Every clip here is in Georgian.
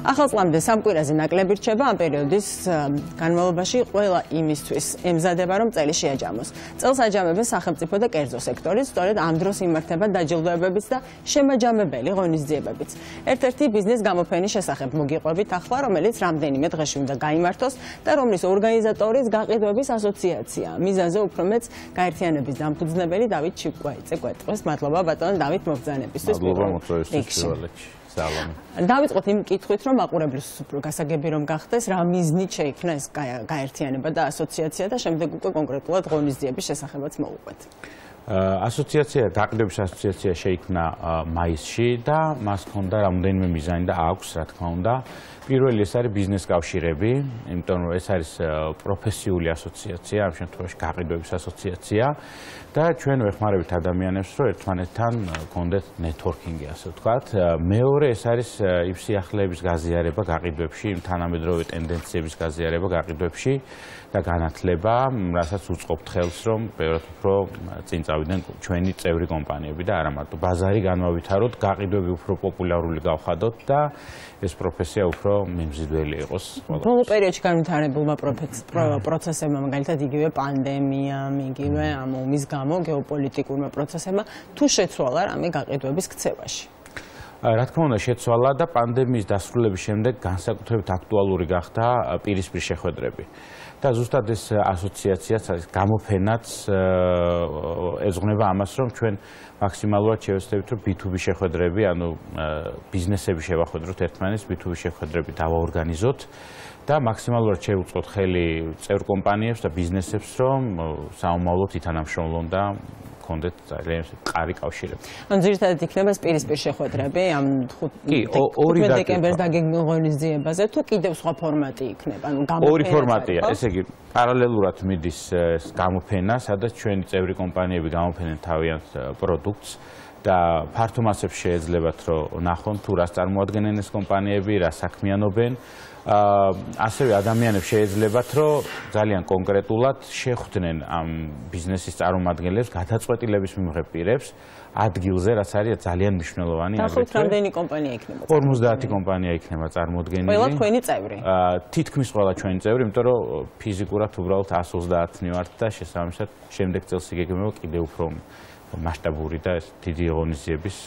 ახალ წლამდე სამკვირაზე ნაკლები რჩება ამ პერიოდის განმავლობაში ყველა იმისთვის ემზადება, რომ წელი შეაჯამოს. წელს აჯამებენ სახელმწიფო და კერძო სექტორი, სწორედ ამ დროს იმართება დაჯილდოებებიც და შემაჯამებელი ღონისძიებებიც. ერთ-ერთი ბიზნეს გამოფენის შესახებ მოგიყვებით ახლა, რომელიც რამდენიმე დღეში უნდა გაიმართოს და რომლის ორგანიზატორის გაყიდვების ასოციაცია. მიზანზე უფრო მეც გაერთიანების დამფუძნებელი დავით ჩიკვაიძე გვეტყვის. მადლობა ბატონო დავით მოგზაურობისთვის. დავიწყოთ იმ კითხვით, რომ მაყურებლის გასაგები რომ გახდეს, რა მიზნით შეიქმნა ეს გაერთიანება და ასოციაცია და შემდეგ უკვე კონკრეტულად ღონისძიების შესახებაც მოვუყვეთ. ასოციაცია, გაყიდვების ასოციაცია შეიქმნა მაისში და მას ჰქონდა რამდენიმე მიზანი და აქვს, რა თქმა უნდა. პირველი ეს არის ბიზნეს კავშირები, იმიტომ რომ ეს არის პროფესიული ასოციაცია, ამ შემთხვევაში გაყიდვების ასოციაცია და ჩვენ ვეხმარებით ადამიანებს, რომ ერთმანეთთან გქონდეთ ნეტვორკინგი, ასე ვთქვათ. მეორე ეს არის იმ სიახლეების გაზიარება გაყიდვებში, იმ თანამედროვე ტენდენციების გაზიარება გაყიდვებში და განათლება, რასაც უწყობთ ხელს, რომ ბევრად უფრო წინ წავიდნენ ჩვენი წევრი კომპანიები და არა მარტო ბაზარი განვავითაროთ, გაყიდვები უფრო პოპულარული გავხადოთ და ეს პროფესია უფრო მიმზიდველი იყოს. ბოლო პერიოდში განვითარებულმა პროცესებმა, მაგალითად იგივე პანდემიამ, იგივე ამ ომის გამო გეოპოლიტიკურმა პროცესებმა თუ შეცვალა რამე გაყიდვების ქცევაში? რა თქმა უნდა შეცვალა და პანდემიის დასრულების შემდეგ განსაკუთრებით აქტუალური გახდა პირისპირ შეხვედრები. და ზუსტად ეს ასოციაციაც არის გამოფენაც ეძღვნება ამას, რომ ჩვენ მაქსიმალურად შევეცდებით, რომ B2B შეხვედრები, ანუ ბიზნესები შევახვედროთ ერთმანეთს, B2B შეხვედრები დავაორგანიზოთ და მაქსიმალურად შევუწყოთ ხელი წევრ კომპანიებს და ბიზნესებს, რომ საომავლოდ ითანამშრომლონ და კონდეთ ძალიან მყარი კავშირები. ანუ ძირითადად იქნება პირისპირ შეხვედრები ამ 5 დეკემბერს დაგეგმილ ღონისძიებაზე თუ კიდევ სხვა ფორმატი იქნება? ანუ გამოფენა. ორი ფორმატია, ესე იგი პარალელურად მიდის ეს გამოფენა, სადაც ჩვენი წევრი კომპანიები გამოფენენ თავიანთ პროდუქტს და ფართო მასებს შეეძლებათ, რომ ნახონ თუ რას წარმოადგენენ ეს კომპანიები, რა საქმიანობენ. ასევე ადამიანებს შეეძლებათ, რომ ძალიან კონკრეტულად შეხვდნენ ამ ბიზნესის წარმომადგენლებს, გადაწყვეტილების მიმღებ პირებს ადგილზე, რაც არის ძალიან მნიშვნელოვანი. ახლა რამდენი კომპანია იქნება? 50 კომპანია იქნება წარმოდგენილი. ყველა თქვენი წევრი? თითქმის ყველა ჩვენი წევრი, იმიტომ რომ ფიზიკურად უბრალოდ 130 ვართ და შესაბამისად შემდეგ წელს იგეგმება კიდევ უფრო მასშტაბური და დიდი ღონისძიების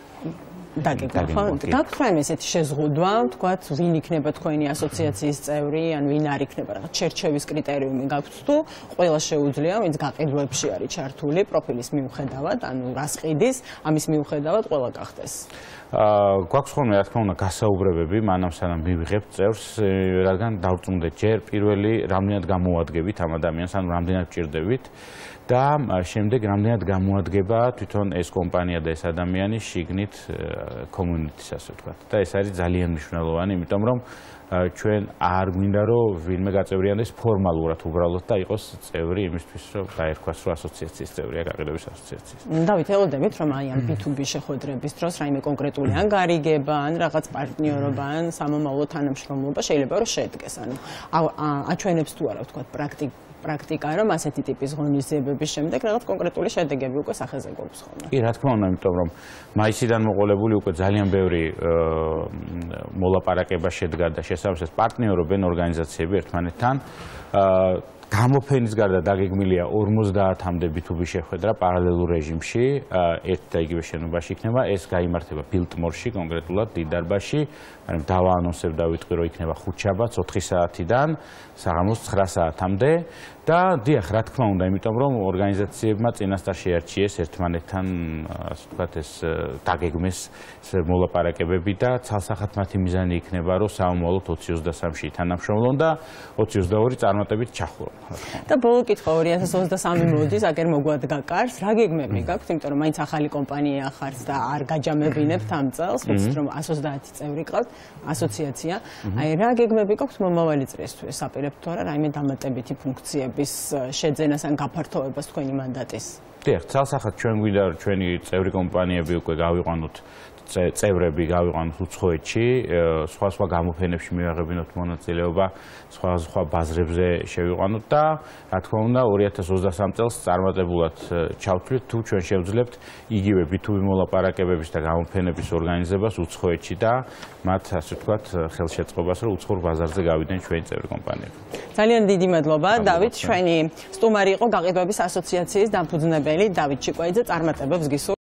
გაქვთ ესეთი შეზღუდვა, თქვათ, ვინ იქნება თქვენი ასოციაციის წევრი, ან ვინ არ იქნება, რაღაც შერჩევის კრიტერიუმი გაქვთ თუ ყველა შეუძლია, ვინც გაყიდვებში არის ჩართული პროფილის მიუხედავად, ანუ რას ყიდის, ამის მიუხედავად ყველა გახდეს. გვაქვს ხოლმე, რა თქმა უნდა, გასაუბრებები, მანამ სანამ მივიღებთ წევრს, რადგან დავწუნდეთ ჯერ პირველი რამდენად გამოუადგებით ამ ადამიანს, ანუ რამდენად ვჭირდებით და შემდეგ რამდენად გამოადგება თვითონ ეს კომპანია და ეს ადამიანი შიგნით community-ს, ასე ვთქვათ. და ეს არის ძალიან მნიშვნელოვანი, იმიტომ რომ ჩვენ არ გვინდა რომ ვინმე გაწევრიანდეს ფორმალურად უბრალოდ და იყოს წევრი იმისთვის, რომ დაერქვას, რომ ასოციაციის წევრია, გაყიდვების ასოციაციის. დავით, ელოდებით, რომ აი ამ B2B შეხვედრების დროს რაიმე კონკრეტული ან გარიგება, ან რაღაც პარტნიორობა, ან სამომავლო თანამშრომლობა შეიძლება რომ შედგეს. ანუ აჩვენებს თუ არა, ვთქვათ, პრაქტიკა, რომ ასეთი ტიპის ღონისძიებების შემდეგ რაღაც კონკრეტული შედეგები უკვე სახეზე გვაქვს ხოლმე. კი, რა თქმა უნდა, იმიტომ რომ მაისიდან მოყოლებული უკვე ძალიან ბევრი მოლაპარაკება შედგა და შესაბამისად პარტნიორობენ ორგანიზაციები ერთმანეთთან. გამოფენის გარდა დაგეგმილია 50-მდე B2B შეხვედრა პარალელურ რეჟიმში, ერთ და იგივე შენობაში იქნება. ეს გაიმართება ბილტმორში, კონკრეტულად დიდარბაში. ანუ დავაანონსებ და ვიტყვი, რომ იქნება ხუთშაბათს 4 საათიდან საღამოს 9 საათამდე. და დიახ, რა თქმა უნდა, იმიტომ რომ ორგანიზაციებმა წინასწარ შეარჩიეს ერთმანეთთან, ასე ვთქვათ, ეს დაგეგმეს მოლაპარაკებები და ცალსახად მათი მიზანი იქნება, რომ საომავლოდ 2023-ში თანამშრომლონ და 2022 წარმატებით ჩახურონ. და ბოლო კითხვა 2023 მოდის, აგერ მოგვადგა კარს, რა გეგმები გაქვთ, იმიტომ რომ მაინც ახალი კომპანია ხართ და არ გაჯამებინებთ ამ წელს, ვიცით რომ 130 წევრი ყავთ ასოციაცია. აი რა გეგმები გაქვთ მომავალი წლისთვის? აპირებთ თუ არა რაიმე დამატებითი ფუნქციების შეძენას ან გაფართოვებას თქვენი მანდატის? დიახ, ცალსახად ჩვენ გვინდა რომ ჩვენი წევრი კომპანიები უკვე გავიყვანოთ წევრები გავიყვანოთ უცხოეთში, სხვა გამოფენებში მივაღებინოთ მონაწილეობა, სხვა ბაზრებზე შევიყვანოთ და რა თქმა უნდა 2023 წელს წარმატებულად ჩავთვლით, თუ ჩვენ შევძლებთ იგივე B2B მოლაპარაკებების და გამოფენების ორგანიზებას უცხოეთში და მათ ასე ვთქვათ ხელშეწყობას, რომ უცხოურ ბაზარზე გავიდნენ ჩვენი წევრი კომპანიები. ძალიან დიდი მადლობა, დავით, ჩვენი სტუმარი იყო გაყიდვების ასოციაციის დამფუძნებელი დავით ჩიკვაიძე, წარმატებებს გისურვებთ.